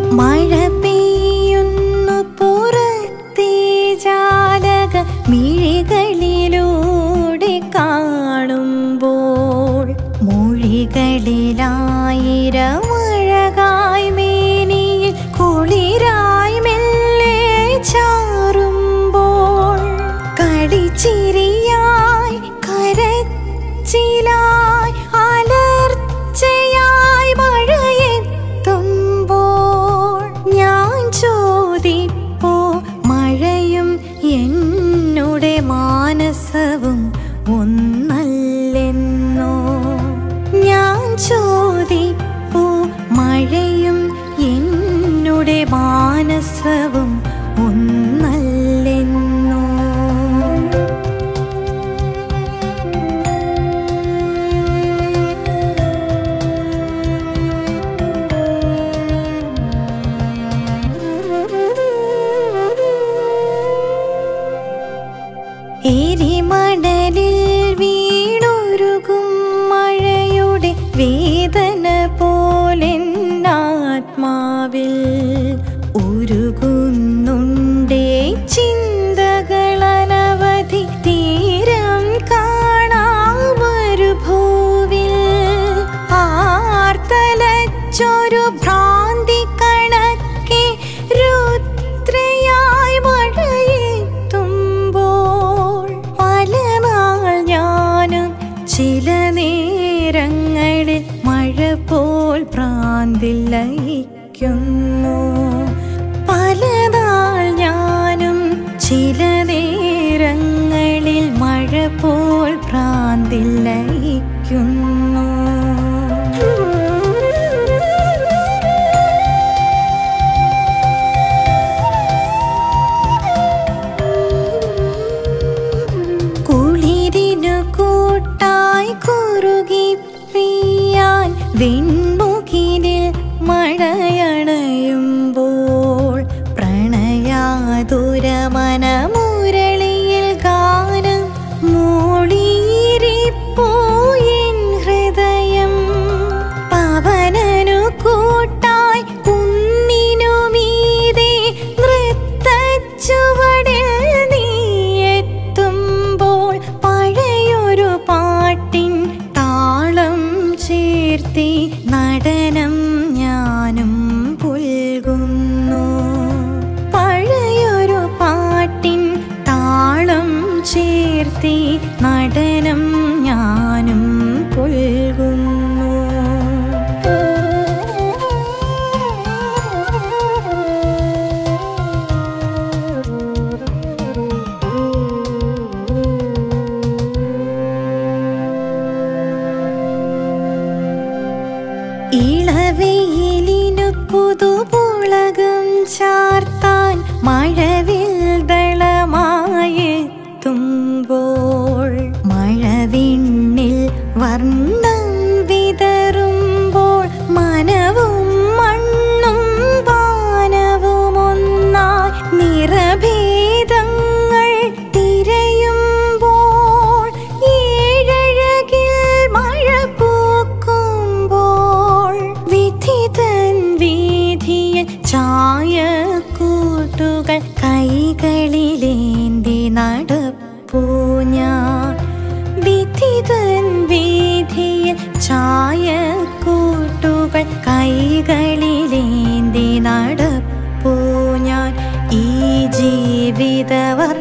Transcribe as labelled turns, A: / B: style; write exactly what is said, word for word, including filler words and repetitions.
A: മഴ പെയ്യുന്നു പുറത്തെ ജാലക മിഴികളിലൂടെ കാണുമ്പോൾ മൊഴികളിലായിരമഴകായി മേനിയിൽ കുളിരായി മെല്ലെ ചാറുമ്പോൾ കളിച്ചിരിയായി കരച്ചിലായി അലർച്ചയായി മഴയെത്തുമ്പോൾ ഞാൻ ചോദിപ്പോ മഴയും എന്നുടെ മാനസവും ഒന്നല്ലെന്നോ ഞാൻ ചോദിപ്പോ മഴയും എന്നുടെ മാനസവും ഒന്നല്ലെന്നോ എരിമണലിൽ വീണുരുകും മഴയുടെ വേദന പോലെന്നാത്മാവിൽ ഉരുകുന്നുണ്ടേ ചിന്തകളനവധി തീരം കാണാമൊരു ഭൂവിൽ ആർത്തലച്ചൊരു ഭ്രാന്തി കണക്കെ രുദ്രയായി മഴയെത്തുമ്പോൾ പലനാൾ ഞാനും ചില നേരങ്ങളിൽ മഴ പോൽ ഭ്രാന്തിൽ ലയിക്കുന്നു പലനാൾ ഞാനും ചില നേരങ്ങളിൽ മഴ പോൽ ഭ്രാന്തിൽ ലയിക്കുന്നു കുളിരിനു കൂട്ടായി കുറുകി പ്രിയാൻ വെൺമുഖിനിൽ മഴയണയുമ്പോൾ പ്രണയാതുരമനമുരളിയിൽ ഗാനം മൂളിയിരിപ്പോയിൻ ഹൃദയം പവനനു കൂട്ടായി കുന്നിനു മീതെ നൃത്തച്ചുവടിൽ നീ എത്തുമ്പോൾ പഴയൊരു പാട്ടിൻ താളം ചേർത്തി നടനം ഞാനും പുൽകുന്നു പഴയൊരു പാട്ടിൻ താളം ചേർത്തി നടനം ഞാനും പുൽകുന്നു ഇളവെയിലിനു പുതുപുളകം ചാർത്താൻ മഴവിൽ ദളമായെത്തുമ്പോൾ മഴവിണ്ണിൽ വർണ്ണം വിതറുമ്പോൾ മനവും മണ്ണും വാനവും ഒന്നായി നിറഭേദങ്ങൾ തിരയുമ്പോൾ ഏഴഴകിൽ മഴ പൂക്കുമ്പോൾ വിധിതൻ വീതിയിൽ ചായക്കൂട്ടുകൾ കൈകളിലേന്തി നടപ്പൂ ഞാൻ വിധിതൻ വീതിയിൽ ചായക്കൂട്ടുകൾ കൈകളിലേന്തി നടപ്പൂ ഞാൻ ഈ ജീവിതവർ